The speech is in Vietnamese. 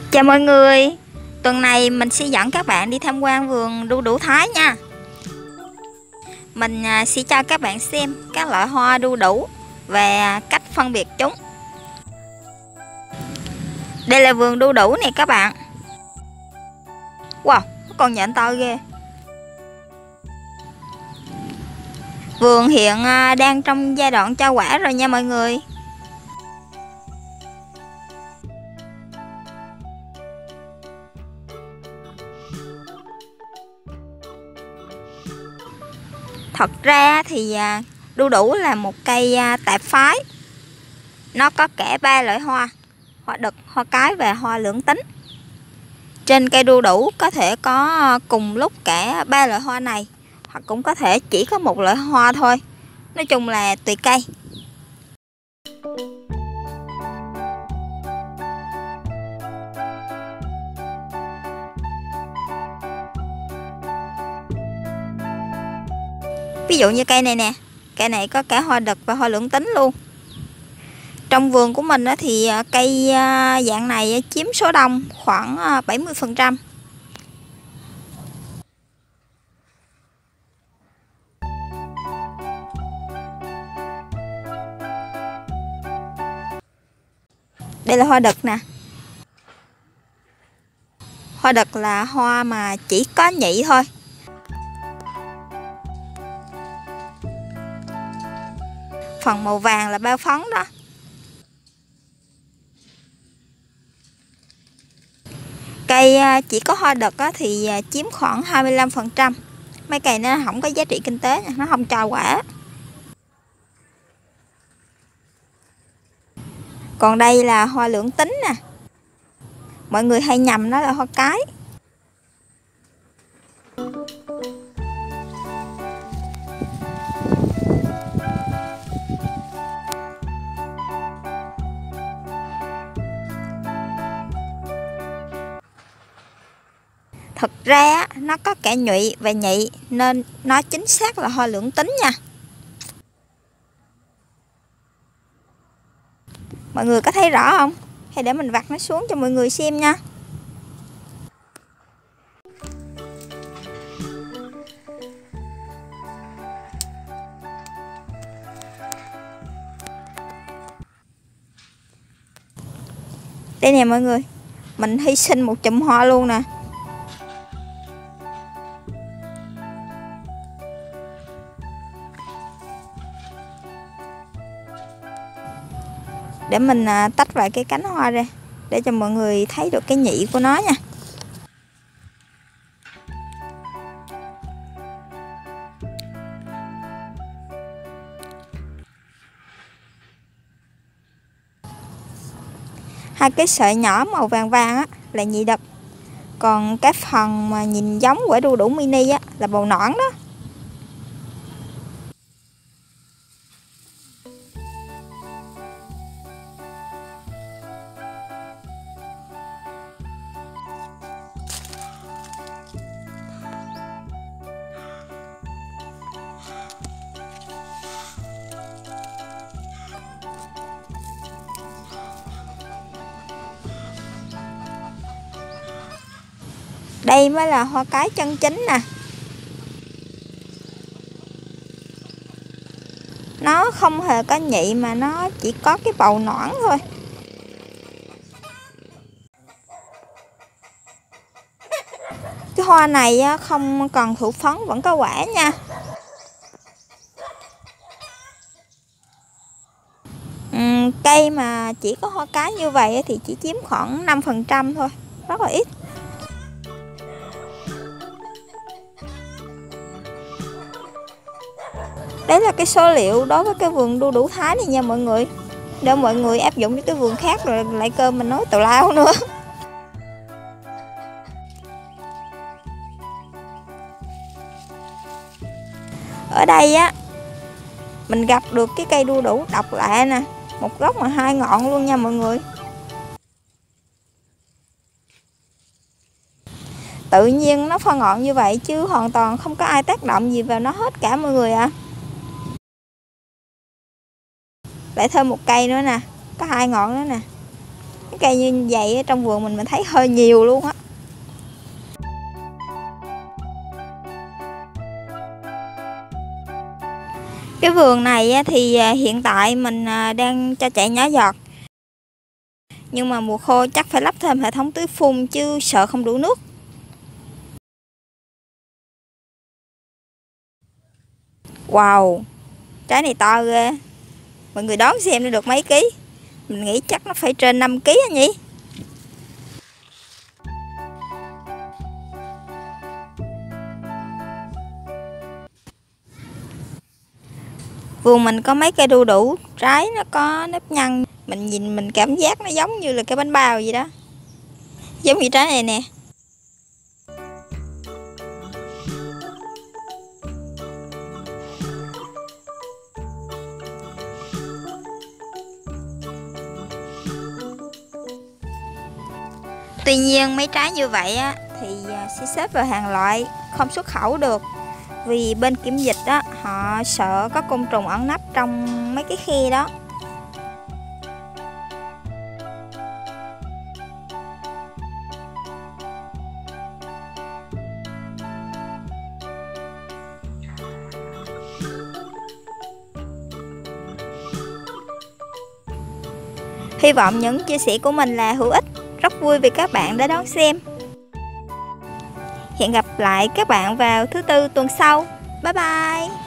Chào mọi người, tuần này mình sẽ dẫn các bạn đi tham quan vườn đu đủ Thái nha. Mình sẽ cho các bạn xem các loại hoa đu đủ và cách phân biệt chúng. Đây là vườn đu đủ nè các bạn. Wow, con nhện to ghê. Vườn hiện đang trong giai đoạn cho quả rồi nha mọi người. Thật ra thì đu đủ là một cây tạp phái. Nó có cả 3 loại hoa: hoa đực, hoa cái và hoa lưỡng tính. Trên cây đu đủ có thể có cùng lúc cả 3 loại hoa này, hoặc cũng có thể chỉ có một loại hoa thôi. Nói chung là tùy cây. Ví dụ như cây này nè, cây này có cả hoa đực và hoa lưỡng tính luôn. Trong vườn của mình thì cây dạng này chiếm số đông khoảng 70%. Đây là hoa đực nè. Hoa đực là hoa mà chỉ có nhị thôi. Phần màu vàng là bao phấn đó. Cây chỉ có hoa đực thì chiếm khoảng 25%. Mấy cây nó không có giá trị kinh tế, nó không cho quả. Còn đây là hoa lưỡng tính nè. Mọi người hay nhầm nó là hoa cái. Thật ra nó có cả nhụy và nhị nên nó chính xác là hoa lưỡng tính nha. Mọi người có thấy rõ không? Hay để mình vặt nó xuống cho mọi người xem nha. Đây nè mọi người, mình hy sinh một chùm hoa luôn nè. Để mình tách vài cái cánh hoa ra để cho mọi người thấy được cái nhị của nó nha. Hai cái sợi nhỏ màu vàng vàng là nhị đực. Còn cái phần mà nhìn giống quả đu đủ mini là bầu nõn đó. Đây mới là hoa cái chân chính nè. Nó không hề có nhị mà nó chỉ có cái bầu nõn thôi. Cái hoa này không còn thụ phấn, vẫn có quả nha. Cây mà chỉ có hoa cái như vậy thì chỉ chiếm khoảng 5% thôi, rất là ít. Đấy là cái số liệu đối với cái vườn đu đủ Thái này nha mọi người. Để mọi người áp dụng với cái vườn khác rồi lại cơm mình nói tào lao nữa. Ở đây mình gặp được cái cây đu đủ độc lạ nè. Một gốc mà 2 ngọn luôn nha mọi người. Tự nhiên nó phân ngọn như vậy chứ hoàn toàn không có ai tác động gì vào nó hết cả mọi người ạ. Lại thêm một cây nữa nè, có 2 ngọn nữa nè. Cái cây như vậy trong vườn mình thấy hơi nhiều luôn á. Cái vườn này thì hiện tại mình đang cho chạy nhỏ giọt. Nhưng mà mùa khô chắc phải lắp thêm hệ thống tưới phun chứ sợ không đủ nước. Wow, trái này to ghê. Mọi người đoán xem nó được mấy ký? Mình nghĩ chắc nó phải trên 5 ký á nhỉ? Vườn mình có mấy cây đu đủ, trái nó có nếp nhăn. Mình nhìn mình cảm giác nó giống như là cái bánh bao vậy đó. Giống như trái này nè. Tuy nhiên mấy trái như vậy thì sẽ xếp vào hàng loại, không xuất khẩu được. Vì bên kiểm dịch họ sợ có côn trùng ẩn nấp trong mấy cái khe đó. Hy vọng những chia sẻ của mình là hữu ích. Rất vui vì các bạn đã đón xem. Hẹn gặp lại các bạn vào thứ Tư tuần sau. Bye bye.